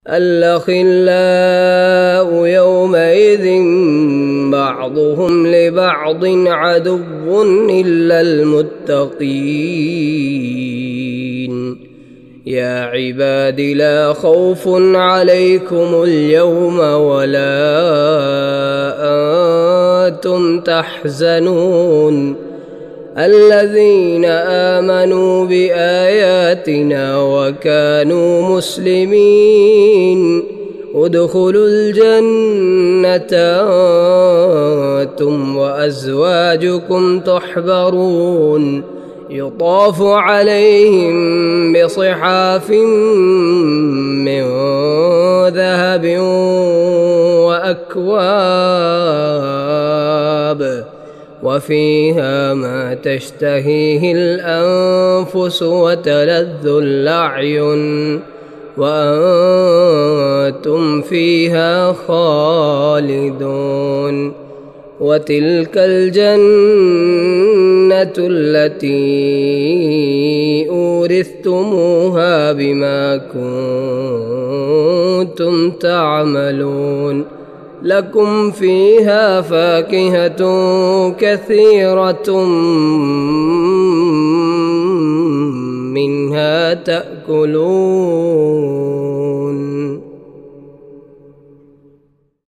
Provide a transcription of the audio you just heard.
الأخلاء يومئذ بعضهم لبعض عدو إلا المتقين. يا عباد لا خوف عليكم اليوم ولا أنتم تحزنون الذين آمنوا بآياتنا وكانوا مسلمين ادخلوا الجنة أنتم وأزواجكم تحبرون يطاف عليهم بصحاف من ذهب وأكواب وفيها ما تشتهيه الأنفس وتلذ الأعين وأنتم فيها خالدون. وتلك الجنة التي أورثتموها بما كنتم تعملون لكم فيها فاكهة كثيرة منها تأكلون.